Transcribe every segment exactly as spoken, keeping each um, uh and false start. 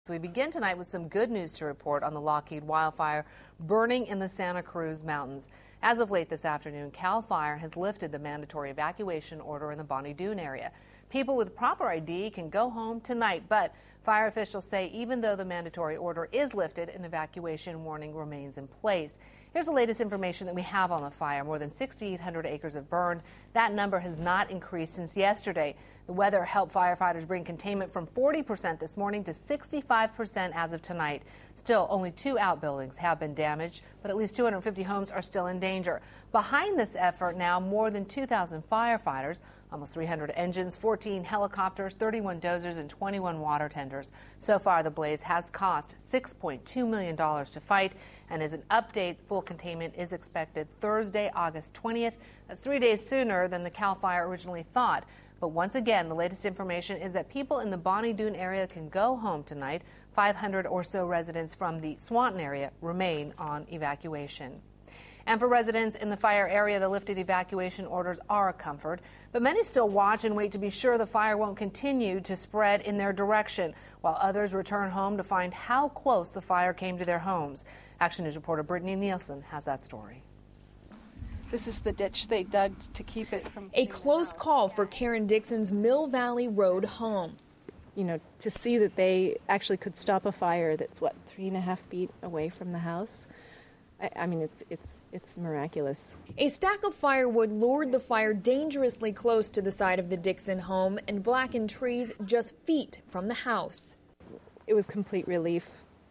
So we begin tonight with some good news to report on the Lockheed wildfire burning in the Santa Cruz Mountains. As of late this afternoon, Cal Fire has lifted the mandatory evacuation order in the Bonnie Doon area. People with proper I D can go home tonight, but fire officials say even though the mandatory order is lifted, an evacuation warning remains in place. Here's the latest information that we have on the fire. More than six thousand eight hundred acres have burned. That number has not increased since yesterday. The weather helped firefighters bring containment from forty percent this morning to sixty-five percent as of tonight. Still, only two outbuildings have been damaged, but at least two hundred fifty homes are still in danger. Behind this effort now, more than two thousand firefighters, almost three hundred engines, fourteen helicopters, thirty-one dozers, and twenty-one water tenders. So far, the blaze has cost six point two million dollars to fight, and as an update, full containment is expected Thursday, August twentieth. That's three days sooner than the Cal Fire originally thought. But once again, the latest information is that people in the Bonnie Doon area can go home tonight. five hundred or so residents from the Swanton area remain on evacuation. And for residents in the fire area, the lifted evacuation orders are a comfort, but many still watch and wait to be sure the fire won't continue to spread in their direction, while others return home to find how close the fire came to their homes. Action News reporter Brittany Nielsen has that story. This is the ditch they dug to keep it from... A close call for Karen Dixon's Mill Valley Road home. You know, to see that they actually could stop a fire that's, what, three and a half feet away from the house? I, I mean, it's, it's, it's miraculous. A stack of firewood lured the fire dangerously close to the side of the Dixon home and blackened trees just feet from the house. It was complete relief,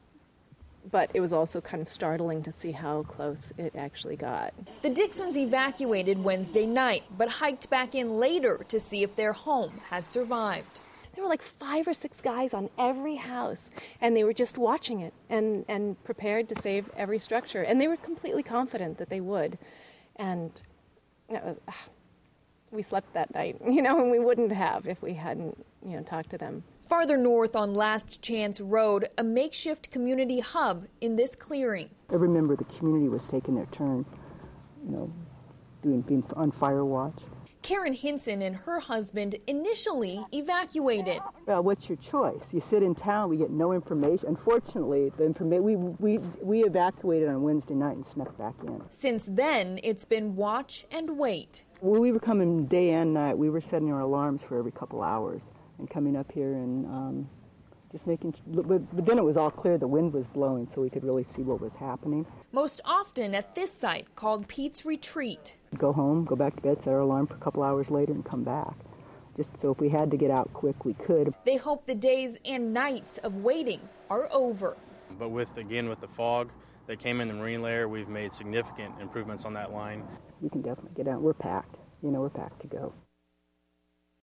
but it was also kind of startling to see how close it actually got. The Dixons evacuated Wednesday night, but hiked back in later to see if their home had survived. There were like five or six guys on every house, and they were just watching it and, and prepared to save every structure. And they were completely confident that they would. And it was, uh, we slept that night, you know, and we wouldn't have if we hadn't, you know, talked to them. Farther north on Last Chance Road, a makeshift community hub in this clearing. Every member of the community was taking their turn, you know, doing being on fire watch. Karen Hinson and her husband initially evacuated. Well, what's your choice? You sit in town, we get no information. Unfortunately, the informa- we, we, we evacuated on Wednesday night and snuck back in. Since then, it's been watch and wait. Well, we were coming day and night. We were setting our alarms for every couple hours and coming up here and um, just making, but, but then it was all clear. The wind was blowing, so we could really see what was happening. Most often at this site called Pete's Retreat. Go home, go back to bed, set our alarm for a couple hours later and come back. Just so if we had to get out quick, we could. They hope the days and nights of waiting are over. But with, again, with the fog that came in the marine layer, we've made significant improvements on that line. We can definitely get out. We're packed. You know, we're packed to go.